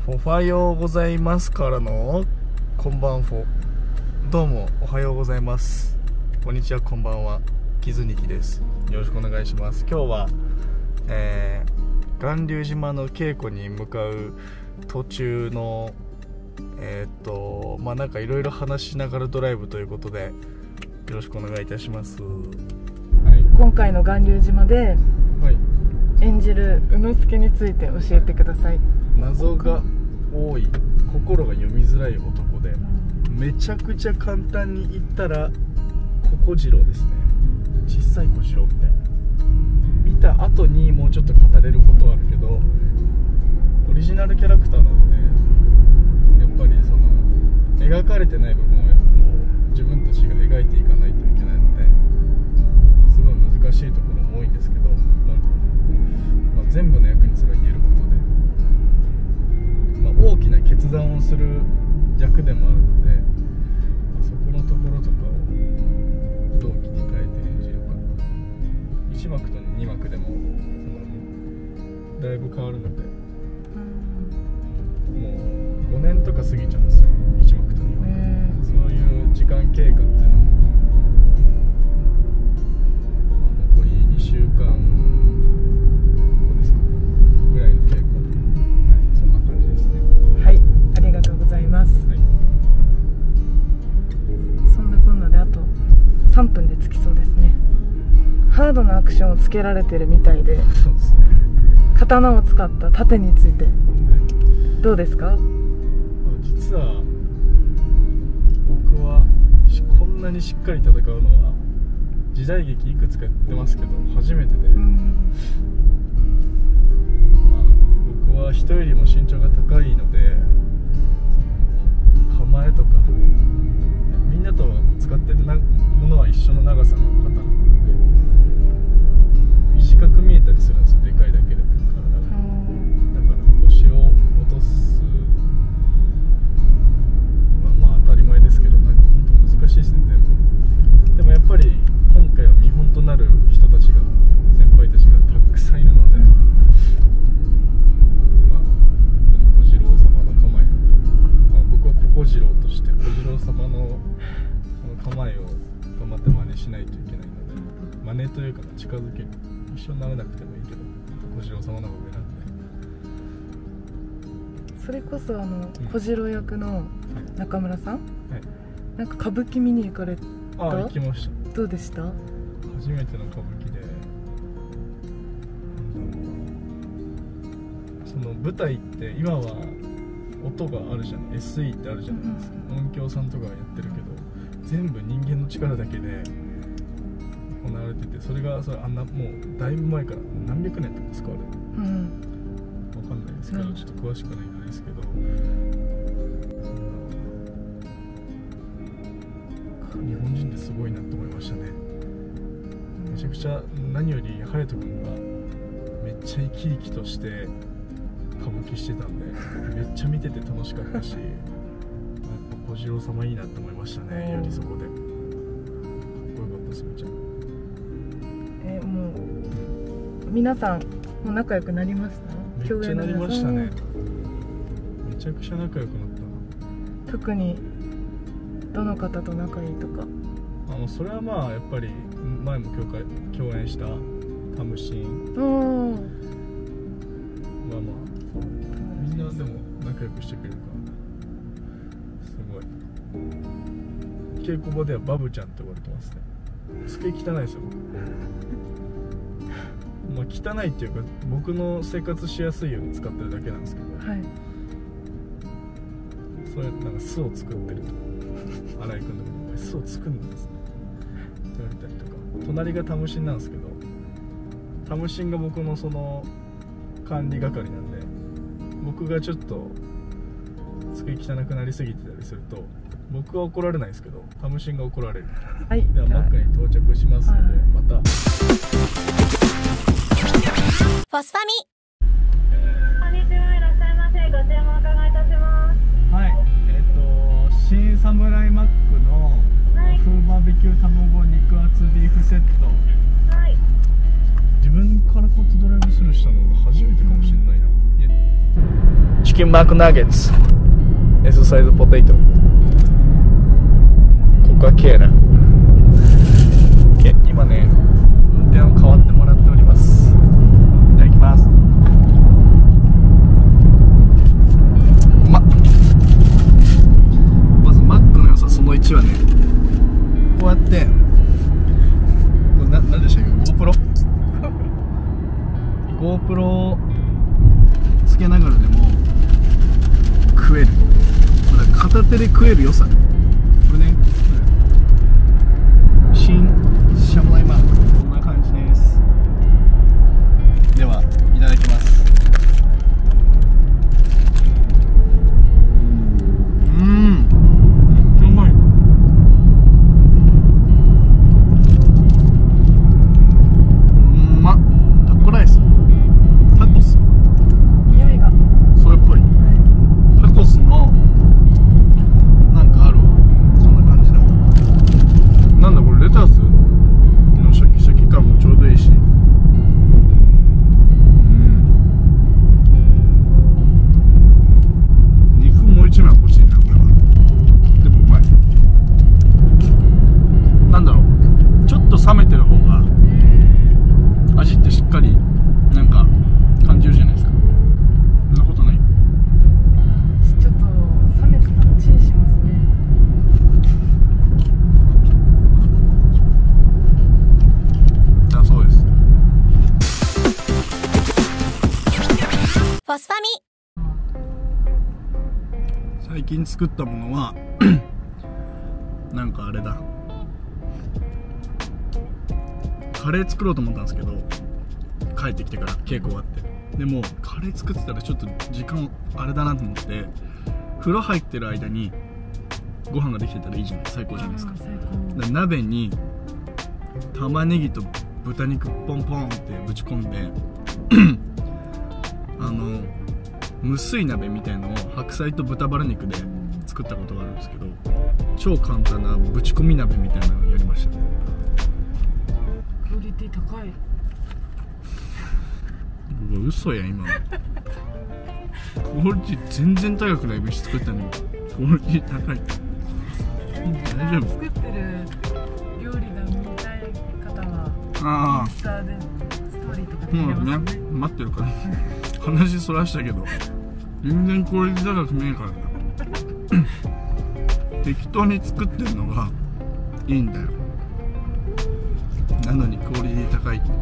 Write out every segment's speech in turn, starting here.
おはようございますからのこんばんフォ。どうもおはようございます、こんにちは、こんばんは。キズニキです。よろしくお願いします。今日は、巌流島の稽古に向かう途中のなんかいろいろ話しながらドライブということで、よろしくお願いいたします。はい、 今回の巌流島で演じる宇之助について教えてください。 謎が多い、心が読みづらい男で、めちゃくちゃ簡単に言ったら小次郎ですね。小さい小次郎みたいな。見た後にもうちょっと語れることはあるけど、オリジナルキャラクターなので、やっぱりその描かれてない部分をもう自分たちが描いていかないといけないので、すごい難しいところも多いんですけど、全部の役にそれは言えることで、大きな決断をする役でもあるので、そこのところとかをどう切り替えて演じるか。1幕と2幕でもだいぶ変わるので、もう5年とか過ぎちゃうんですよ、1幕と2幕。そういう時間経過っていうのも、残り2週間後ですかぐらいの稽古。そんな感じですね。 はい、ありがとうございます。はい、そんなこんなであと3分で着きそうですね。ハードなアクションをつけられてるみたいで、 そうですね。 刀を使った盾についてどうですか？ 実は僕はこんなにしっかり戦うのは時代劇いくつかやってますけど初めてで、僕は人よりも身長が高いので、構えとかみんなと使ってるものは一緒の長さの刀なので、短く見えたりするんですよ、でかいだけで体が。だから腰を落とすは当たり前ですけど、なんか本当難しいですね、全部。でもやっぱり今回は見本となる人たちが、先輩たちがたくさんいるので、本当に小次郎様の構え、僕は小次郎として小次郎様のその構えを頑張って真似しないといけないので、真似というか近づける、一緒にならなくてもいいけど小次郎様の方が上なんで。 それこそ小次郎役の中村さん、なんか歌舞伎見に行かれた？ 行きました。 どうでした？ 初めての歌舞伎で、その舞台って今は音があるじゃん、 SE ってあるじゃないですか、音響さんとかがやってるけど、全部人間の力だけで行われてて、それがあんなもうだいぶ前から何百年とか使われる、わかんないですけど、ちょっと詳しくないんですけど、日本人ってすごいなと思いましたね。めちゃくちゃ、何より隼人君がめっちゃ生き生きとして歌舞伎してたんで、めっちゃ見てて楽しかったし、やっぱ小次郎様いいなと思いましたね。よりそこでかっこよかったです、めちゃ。 もう皆さんもう仲良くなりました？ めっちゃなりましたね。めちゃくちゃ仲良くなったな。 特にどの方と仲いいとか？ それはやっぱり前も共演したタムシンはみんなでも仲良くしてくれるからすごい。稽古場ではバブちゃんって呼ばれてますね。すげえ汚いですよ僕。汚いっていうか僕の生活しやすいように使ってるだけなんですけど、そういうなんか巣を作ってると、新井君のことで巣を作るんですねって言われたりとか、隣がタムシンなんですけど、タムシンが僕のその管理係なんで、僕がちょっと机汚くなりすぎてたりすると僕は怒られないですけど、タムシンが怒られる。ではマックに到着しますので、また。 フォスファミ。 こんにちは、いらっしゃいませ。ご注文お伺いいたします。 はい、新サムライマックの和風バーベキュー卵肉厚ビーフセット。 はい。 自分からこうやってドライブスルーしたのが初めてかもしれないな。チキキンマックナゲッツ S サイズポテトコカ・ケーラ今ね運転を代わってもらっております。いただきます。まずマックの良さその1はね、こうやってこれ何でしたっけ、 GoPro をつけながらでも食える。片手で食える良さ、これね、新シャムライマークこんな感じです。ではいただきます。めっちゃうまい。タコライス、タコス匂いがそれっぽい。タコスのなんかあるわ、そんな感じだ。なんだこれ、レタスのシャキシャキ感もちょうどいいし、肉もう一枚欲しいなこれは。でもうまい。なんだろう、ちょっと冷めてる方が味ってしっかりなんか感じるじゃないですか。そんなことない。 ちょっと冷めてたらチンしますね。 だそうです。 フォスファミ。 最近作ったものはなんかあれだ、カレー作ろうと思ったんですけど、帰ってきてから稽古終わって、でもカレー作ってたらちょっと時間あれだなと思って、風呂入ってる間にご飯ができてたらいいじゃん、最高じゃないですか。 最で鍋に玉ねぎと豚肉ポンポンってぶち込んで無水鍋みたいのを白菜と豚バラ肉で作ったことがあるんですけど、超簡単なぶち込み鍋みたいなのをやりました。 クオリティ高い。 うわ嘘や今のクオリティ全然高くない飯作ったのにクオリティ高い。大丈夫？ 作ってる料理が見たい方はあインスタでストーリーとかであ、もうね見れますね。 待ってるから話そらしたけど全然クオリティ高くねえからな適当に作ってるのがいいんだよ。なのにクオリティ高い、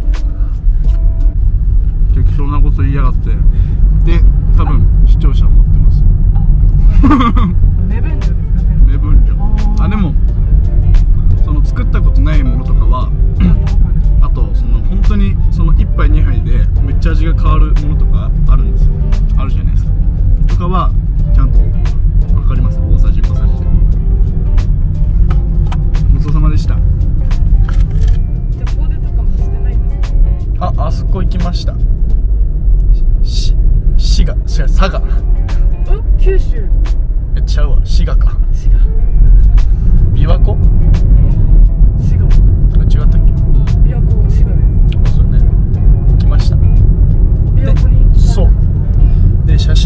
適当なこと言いやがって。で多分視聴者は持ってますよ目分量ですかね。 目分量。あ、でもその作ったことないものとかはあとその本当にその1杯2杯でめっちゃ味が変わるものとかあるんですよ。あるじゃないですか。とかはちゃんと分かります。大さじ小さじで。ごちそうさまでした。 じゃあ遠出とかもしてないんですか？ あそこ行きました。滋賀、佐賀。 九州。 ちゃうわ、滋賀か。 滋賀。 琵琶湖？ 滋賀。 違ったっけ？ 琵琶湖滋賀です。 そうね。来ました。 琵琶湖に。 そう。で写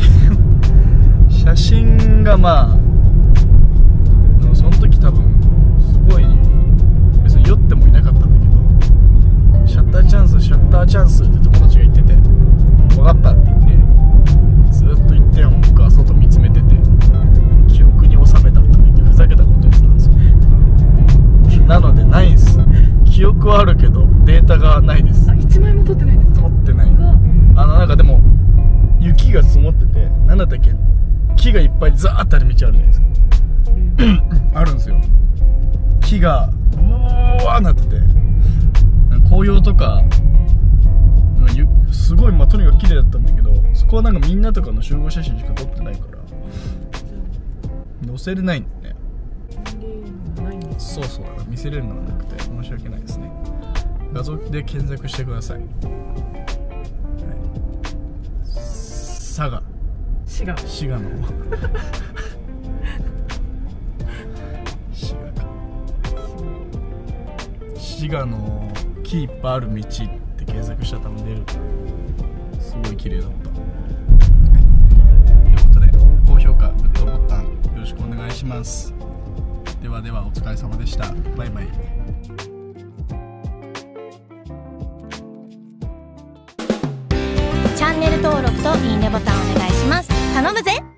真がまあその時多分すごい別に酔ってもいなかったんだけど、シャッターチャンスシャッターチャンスって友達が言ってて、分かったって言ってずっと一点を僕は外見つめてて、記憶に収めたとか言ってふざけたこと言ってたんですよ。なのでないんです。記憶はあるけどデータがないです。 あ、1枚も撮ってないんですか？ 撮ってない。 うわ、 なんかでも雪が積もってて、なんだったっけ、木がいっぱいザーってある道あるじゃないですかあるんですよ。木がうわーなってて、紅葉とかすごい、とにかく綺麗だったんだけど、そこはなんかみんなとかの集合写真しか撮ってないから載せれないんだよね。そうそう、だから見せれるのがなくて申し訳ないですね。画像で検索してください。佐賀、滋賀の滋賀か。滋賀の木いっぱいある道って検索したら多分出る。すごい綺麗だった。 ます。ではではお疲れ様でした。バイバイ。 チャンネル登録といいねボタンお願いします。頼むぜ。